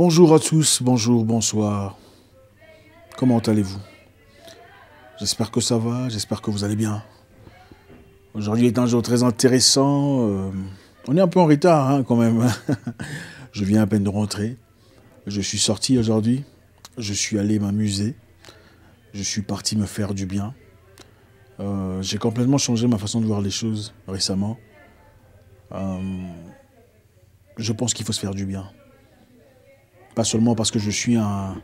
Bonjour à tous, bonjour, bonsoir. Comment allez-vous? J'espère que ça va, j'espère que vous allez bien. Aujourd'hui est un jour très intéressant. On est un peu en retard quand même. Je viens à peine de rentrer. Je suis sorti aujourd'hui. Je suis allé m'amuser. Je suis parti me faire du bien. J'ai complètement changé ma façon de voir les choses récemment. Je pense qu'il faut se faire du bien. Pas seulement parce que je suis un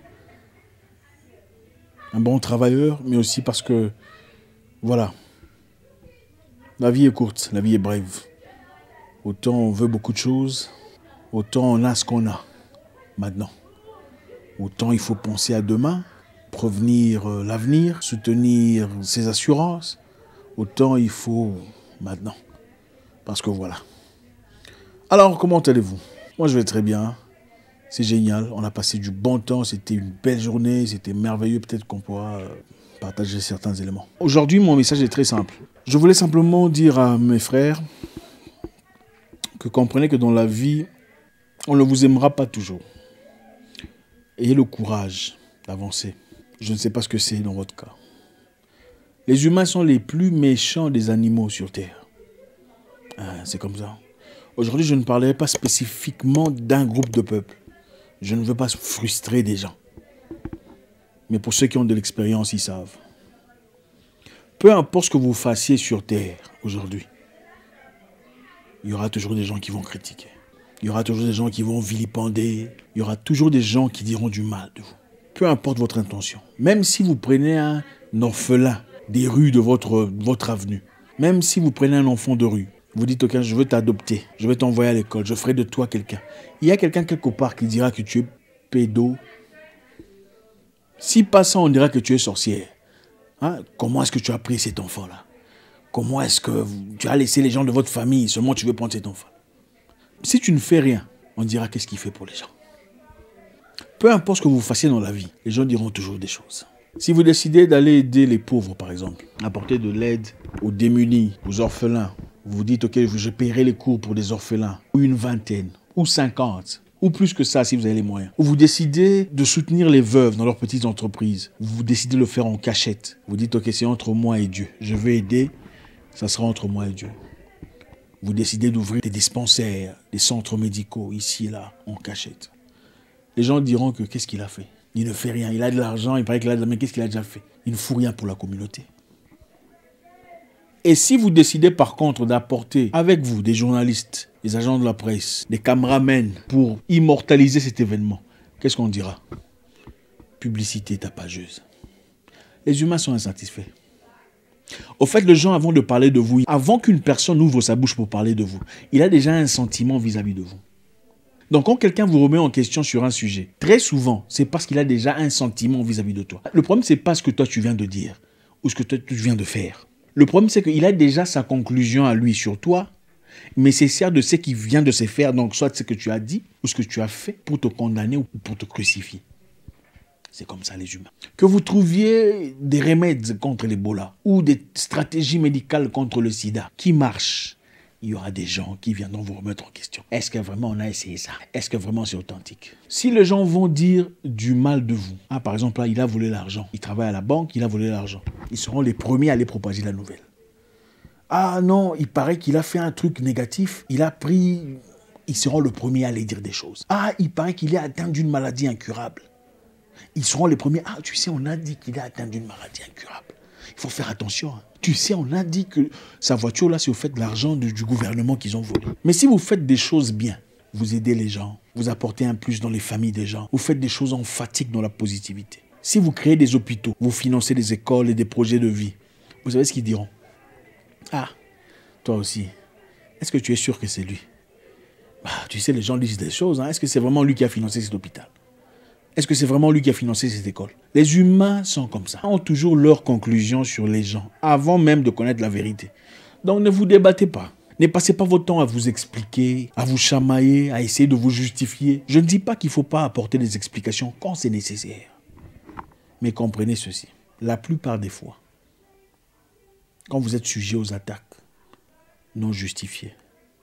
bon travailleur, mais aussi parce que, voilà, la vie est courte, la vie est brève. Autant on veut beaucoup de choses, autant on a ce qu'on a maintenant. Autant il faut penser à demain, prévenir l'avenir, soutenir ses assurances. Autant il faut maintenant. Parce que voilà. Alors, comment allez-vous? Moi, je vais très bien. C'est génial. On a passé du bon temps. C'était une belle journée. C'était merveilleux. Peut-être qu'on pourra partager certains éléments. Aujourd'hui, mon message est très simple. Je voulais simplement dire à mes frères que comprenez que dans la vie, on ne vous aimera pas toujours. Ayez le courage d'avancer. Je ne sais pas ce que c'est dans votre cas. Les humains sont les plus méchants des animaux sur Terre. C'est comme ça. Aujourd'hui, je ne parlerai pas spécifiquement d'un groupe de peuple. Je ne veux pas frustrer des gens. Mais pour ceux qui ont de l'expérience, ils savent. Peu importe ce que vous fassiez sur Terre aujourd'hui, il y aura toujours des gens qui vont critiquer. Il y aura toujours des gens qui vont vilipender. Il y aura toujours des gens qui diront du mal de vous. Peu importe votre intention. Même si vous prenez un orphelin des rues de votre avenue, même si vous prenez un enfant de rue, vous dites, ok, je veux t'adopter, je vais t'envoyer à l'école, je ferai de toi quelqu'un. Il y a quelqu'un quelque part qui dira que tu es pédo. Si pas ça, on dira que tu es sorcière. Comment est-ce que tu as pris cet enfant-là? Comment est-ce que tu as laissé les gens de votre famille, seulement tu veux prendre cet enfant? Si tu ne fais rien, on dira qu'est-ce qu'il fait pour les gens. Peu importe ce que vous fassiez dans la vie, les gens diront toujours des choses. Si vous décidez d'aller aider les pauvres, par exemple, apporter de l'aide aux démunis, aux orphelins, vous dites, ok, je paierai les cours pour des orphelins, ou une vingtaine, ou 50, ou plus que ça si vous avez les moyens. Ou vous décidez de soutenir les veuves dans leurs petites entreprises. Vous décidez de le faire en cachette. Vous dites, ok, c'est entre moi et Dieu. Je veux aider, ça sera entre moi et Dieu. Vous décidez d'ouvrir des dispensaires, des centres médicaux, ici et là, en cachette. Les gens diront que qu'est-ce qu'il a fait? Il ne fait rien, il a de l'argent, il paraît qu'il a de l'argent, mais qu'est-ce qu'il a déjà fait? Il ne fout rien pour la communauté. Et si vous décidez par contre d'apporter avec vous des journalistes, des agents de la presse, des caméramens pour immortaliser cet événement, qu'est-ce qu'on dira? Publicité tapageuse. Les humains sont insatisfaits. Au fait, les gens, avant de parler de vous, avant qu'une personne ouvre sa bouche pour parler de vous, il a déjà un sentiment vis-à-vis de vous. Donc, quand quelqu'un vous remet en question sur un sujet, très souvent, c'est parce qu'il a déjà un sentiment vis-à-vis de toi. Le problème, c'est pas ce que toi tu viens de dire ou ce que toi tu viens de faire. Le problème, c'est qu'il a déjà sa conclusion à lui sur toi, mais c'est certes de ce qui vient de se faire, donc soit ce que tu as dit ou ce que tu as fait pour te condamner ou pour te crucifier. C'est comme ça les humains. Que vous trouviez des remèdes contre l'Ebola ou des stratégies médicales contre le sida qui marchent, il y aura des gens qui viendront vous remettre en question. Est-ce que vraiment on a essayé ça? Est-ce que vraiment c'est authentique? Si les gens vont dire du mal de vous, par exemple là, il a volé l'argent, il travaille à la banque, il a volé l'argent, ils seront les premiers à aller propager la nouvelle. Ah non, il paraît qu'il a fait un truc négatif, ils seront le premier à aller dire des choses. Ah, il paraît qu'il est atteint d'une maladie incurable. Ils seront les premiers. Ah, tu sais, on a dit qu'il est atteint d'une maladie incurable. Il faut faire attention. Tu sais, on a dit que sa voiture, là, c'est au fait de l'argent du gouvernement qu'ils ont volé. Mais si vous faites des choses bien, vous aidez les gens, vous apportez un plus dans les familles des gens, vous faites des choses emphatiques dans la positivité. Si vous créez des hôpitaux, vous financez des écoles et des projets de vie, vous savez ce qu'ils diront? Ah, toi aussi, est-ce que tu es sûr que c'est lui? Tu sais, les gens disent des choses. Est-ce que c'est vraiment lui qui a financé cet hôpital? Est-ce que c'est vraiment lui qui a financé cette école? Les humains sont comme ça. Ils ont toujours leurs conclusions sur les gens, avant même de connaître la vérité. Donc ne vous débattez pas. Ne passez pas votre temps à vous expliquer, à vous chamailler, à essayer de vous justifier. Je ne dis pas qu'il ne faut pas apporter des explications quand c'est nécessaire. Mais comprenez ceci. La plupart des fois, quand vous êtes sujet aux attaques non justifiées,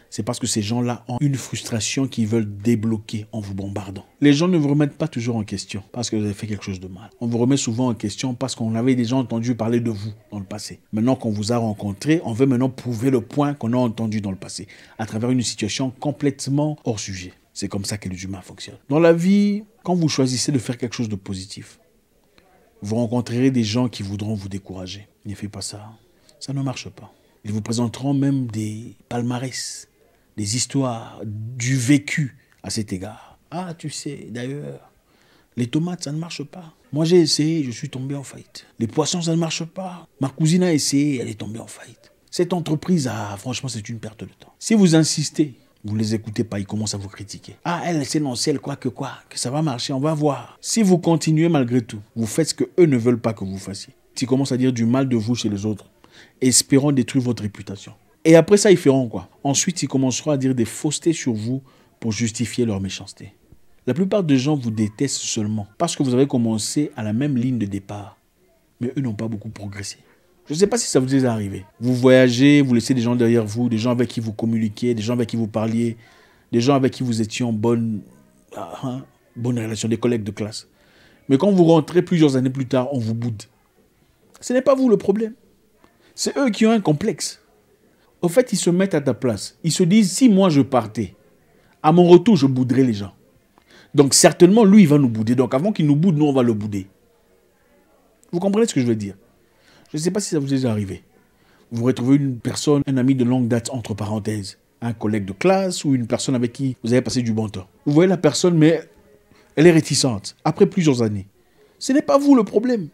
c'est parce que ces gens-là ont une frustration qu'ils veulent débloquer en vous bombardant. Les gens ne vous remettent pas toujours en question parce que vous avez fait quelque chose de mal. On vous remet souvent en question parce qu'on avait déjà entendu parler de vous dans le passé. Maintenant qu'on vous a rencontré, on veut maintenant prouver le point qu'on a entendu dans le passé à travers une situation complètement hors sujet. C'est comme ça que les humains fonctionnent. Dans la vie, quand vous choisissez de faire quelque chose de positif, vous rencontrerez des gens qui voudront vous décourager. Ne faites pas ça. Ça ne marche pas. Ils vous présenteront même des palmarès, des histoires, du vécu à cet égard. Ah, tu sais, d'ailleurs, les tomates, ça ne marche pas. Moi, j'ai essayé, je suis tombé en faillite. Les poissons, ça ne marche pas. Ma cousine a essayé, elle est tombée en faillite. Cette entreprise, franchement, c'est une perte de temps. Si vous insistez, vous ne les écoutez pas, ils commencent à vous critiquer. Ah, elle, c'est non, c'est elle, quoi, que ça va marcher, on va voir. Si vous continuez malgré tout, vous faites ce qu'eux ne veulent pas que vous fassiez. S'ils commencent à dire du mal de vous chez les autres, espérant détruire votre réputation. Et après ça, ils feront quoi? Ensuite, ils commenceront à dire des faussetés sur vous pour justifier leur méchanceté. La plupart des gens vous détestent seulement parce que vous avez commencé à la même ligne de départ. Mais eux n'ont pas beaucoup progressé. Je ne sais pas si ça vous est arrivé. Vous voyagez, vous laissez des gens derrière vous, des gens avec qui vous communiquiez, des gens avec qui vous parliez, des gens avec qui vous étiez en bonne relation, des collègues de classe. Mais quand vous rentrez plusieurs années plus tard, on vous boude. Ce n'est pas vous le problème. C'est eux qui ont un complexe. Au fait, ils se mettent à ta place. Ils se disent, si moi je partais, à mon retour, je bouderais les gens. Donc certainement, lui, il va nous bouder. Donc avant qu'il nous boude, nous, on va le bouder. Vous comprenez ce que je veux dire? Je ne sais pas si ça vous est arrivé. Vous retrouvez une personne, un ami de longue date, entre parenthèses, un collègue de classe ou une personne avec qui vous avez passé du bon temps. Vous voyez la personne, mais elle est réticente. Après plusieurs années. Ce n'est pas vous le problème.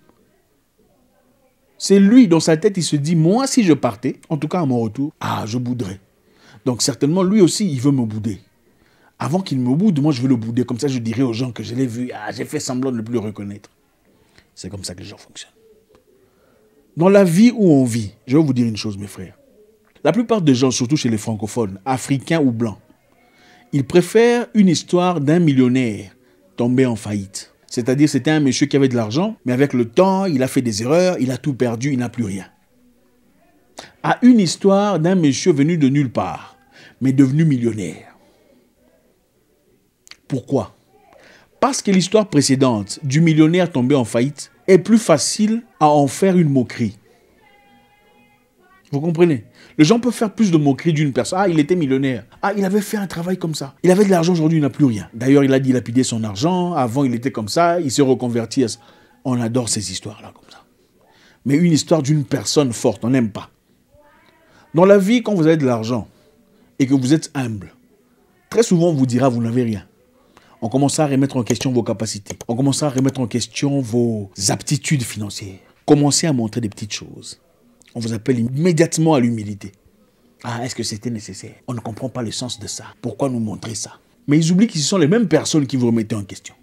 C'est lui, dans sa tête, il se dit, moi, si je partais, en tout cas à mon retour, je bouderais. Donc certainement, lui aussi, il veut me bouder. Avant qu'il me boude, moi, je veux le bouder. Comme ça, je dirais aux gens que je l'ai vu, j'ai fait semblant de ne plus le reconnaître. C'est comme ça que les gens fonctionnent. Dans la vie où on vit, je vais vous dire une chose, mes frères. La plupart des gens, surtout chez les francophones, africains ou blancs, ils préfèrent une histoire d'un millionnaire tombé en faillite. C'est-à-dire, c'était un monsieur qui avait de l'argent, mais avec le temps, il a fait des erreurs, il a tout perdu, il n'a plus rien. À une histoire d'un monsieur venu de nulle part, mais devenu millionnaire. Pourquoi? Parce que l'histoire précédente du millionnaire tombé en faillite est plus facile à en faire une moquerie. Vous comprenez? Les gens peuvent faire plus de moquerie d'une personne. Ah, il était millionnaire. Ah, il avait fait un travail comme ça. Il avait de l'argent, aujourd'hui, il n'a plus rien. D'ailleurs, il a dilapidé son argent. Avant, il était comme ça. Il s'est reconverti à ça. On adore ces histoires-là comme ça. Mais une histoire d'une personne forte, on n'aime pas. Dans la vie, quand vous avez de l'argent et que vous êtes humble, très souvent, on vous dira, vous n'avez rien. On commencera à remettre en question vos capacités. On commencera à remettre en question vos aptitudes financières. Commencez à montrer des petites choses. On vous appelle immédiatement à l'humilité. Ah, est-ce que c'était nécessaire? On ne comprend pas le sens de ça. Pourquoi nous montrer ça? Mais ils oublient que ce sont les mêmes personnes qui vous remettaient en question.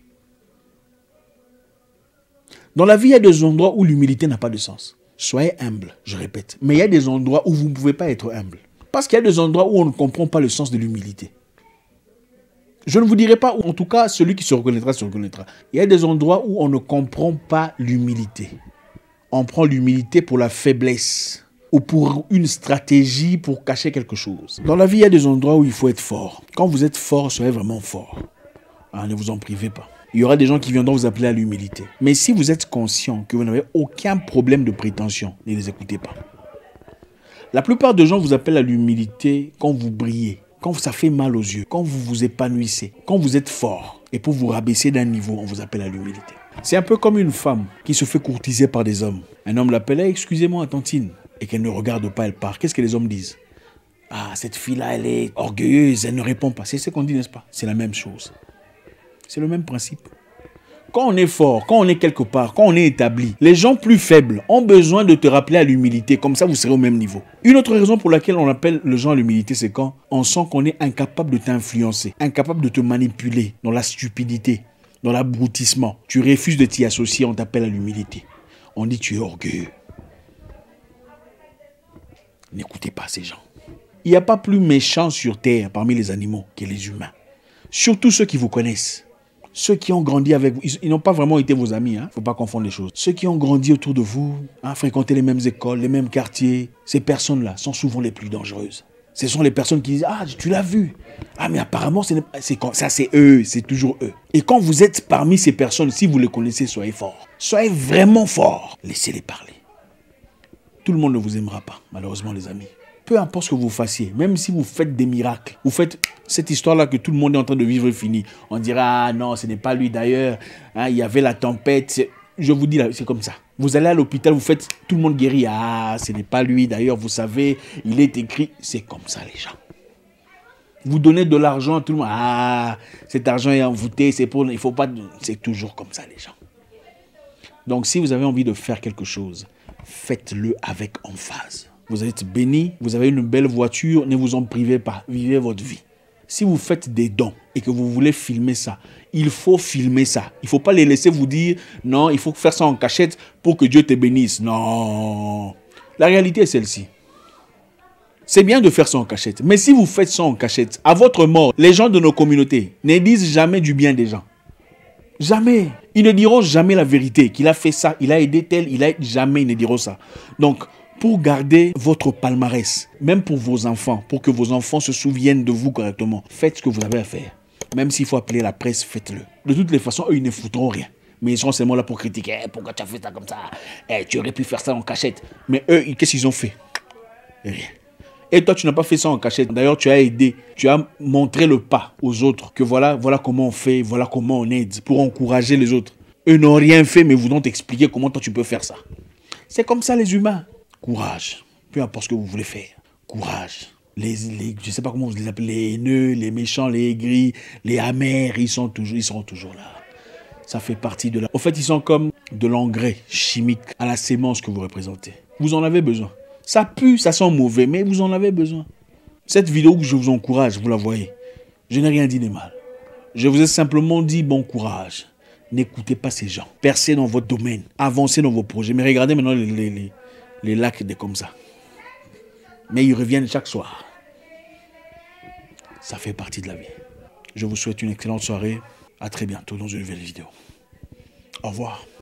Dans la vie, il y a des endroits où l'humilité n'a pas de sens. Soyez humble, je répète. Mais il y a des endroits où vous ne pouvez pas être humble. Parce qu'il y a des endroits où on ne comprend pas le sens de l'humilité. Je ne vous dirai pas, ou en tout cas, celui qui se reconnaîtra, se reconnaîtra. Il y a des endroits où on ne comprend pas l'humilité. On prend l'humilité pour la faiblesse ou pour une stratégie pour cacher quelque chose. Dans la vie, il y a des endroits où il faut être fort. Quand vous êtes fort, soyez vraiment fort. Ne vous en privez pas. Il y aura des gens qui viendront vous appeler à l'humilité. Mais si vous êtes conscient que vous n'avez aucun problème de prétention, ne les écoutez pas. La plupart des gens vous appellent à l'humilité quand vous brillez, quand ça fait mal aux yeux, quand vous vous épanouissez, quand vous êtes fort. Et pour vous rabaisser d'un niveau, on vous appelle à l'humilité. C'est un peu comme une femme qui se fait courtiser par des hommes. Un homme l'appelle, excusez-moi, tantine. Et qu'elle ne regarde pas, elle part. Qu'est-ce que les hommes disent? Ah, cette fille-là, elle est orgueilleuse, elle ne répond pas. C'est ce qu'on dit, n'est-ce pas? C'est la même chose. C'est le même principe. Quand on est fort, quand on est quelque part, quand on est établi, les gens plus faibles ont besoin de te rappeler à l'humilité. Comme ça, vous serez au même niveau. Une autre raison pour laquelle on appelle les gens à l'humilité, c'est quand on sent qu'on est incapable de t'influencer, incapable de te manipuler dans la stupidité, dans l'abrutissement. Tu refuses de t'y associer, on t'appelle à l'humilité. On dit tu es orgueilleux. N'écoutez pas ces gens. Il n'y a pas plus méchants sur terre parmi les animaux que les humains. Surtout ceux qui vous connaissent. Ceux qui ont grandi avec vous, ils n'ont pas vraiment été vos amis, il ne faut pas confondre les choses. Ceux qui ont grandi autour de vous, fréquenté les mêmes écoles, les mêmes quartiers, ces personnes-là sont souvent les plus dangereuses. Ce sont les personnes qui disent, ah, tu l'as vu. Ah, mais apparemment, ça, c'est eux, c'est toujours eux. Et quand vous êtes parmi ces personnes, si vous les connaissez, soyez forts. Soyez vraiment forts. Laissez-les parler. Tout le monde ne vous aimera pas, malheureusement, les amis. Peu importe ce que vous fassiez, même si vous faites des miracles, vous faites cette histoire-là que tout le monde est en train de vivre est finie. On dira, ah non, ce n'est pas lui d'ailleurs. Hein, il y avait la tempête. Je vous dis, c'est comme ça. Vous allez à l'hôpital, vous faites, tout le monde guérit. Ah, ce n'est pas lui d'ailleurs, vous savez, il est écrit. C'est comme ça, les gens. Vous donnez de l'argent à tout le monde. Ah, cet argent est envoûté, c'est pour... Il faut pas... C'est toujours comme ça, les gens. Donc, si vous avez envie de faire quelque chose, faites-le avec emphase. Vous êtes béni, vous avez une belle voiture, ne vous en privez pas. Vivez votre vie. Si vous faites des dons et que vous voulez filmer ça, il faut filmer ça. Il ne faut pas les laisser vous dire, non, il faut faire ça en cachette pour que Dieu te bénisse. Non. La réalité est celle-ci. C'est bien de faire ça en cachette. Mais si vous faites ça en cachette, à votre mort, les gens de nos communautés ne disent jamais du bien des gens. Jamais. Ils ne diront jamais la vérité, qu'il a fait ça, il a aidé tel, jamais ils ne diront ça. Donc, pour garder votre palmarès, même pour vos enfants, pour que vos enfants se souviennent de vous correctement, faites ce que vous avez à faire. Même s'il faut appeler la presse, faites-le. De toutes les façons, eux, ils ne foutront rien. Mais ils seront seulement là pour critiquer. Pourquoi tu as fait ça comme ça? Tu aurais pu faire ça en cachette. Mais eux, qu'est-ce qu'ils ont fait? Rien. Et toi, tu n'as pas fait ça en cachette. D'ailleurs, tu as aidé. Tu as montré le pas aux autres. Que voilà comment on fait, voilà comment on aide. Pour encourager les autres. Eux n'ont rien fait, mais vous ont expliqué comment toi tu peux faire ça. C'est comme ça les humains. Courage. Peu importe ce que vous voulez faire. Courage. Je ne sais pas comment vous les appelez. Les haineux, les méchants, les aigris, les amers, ils seront toujours là. Ça fait partie de la... En fait, ils sont comme de l'engrais chimique à la sémence que vous représentez. Vous en avez besoin. Ça pue, ça sent mauvais, mais vous en avez besoin. Cette vidéo que je vous encourage, vous la voyez. Je n'ai rien dit de mal. Je vous ai simplement dit bon courage. N'écoutez pas ces gens. Percez dans votre domaine. Avancez dans vos projets. Mais regardez maintenant les lacs des comme ça. Mais ils reviennent chaque soir. Ça fait partie de la vie. Je vous souhaite une excellente soirée. À très bientôt dans une nouvelle vidéo. Au revoir.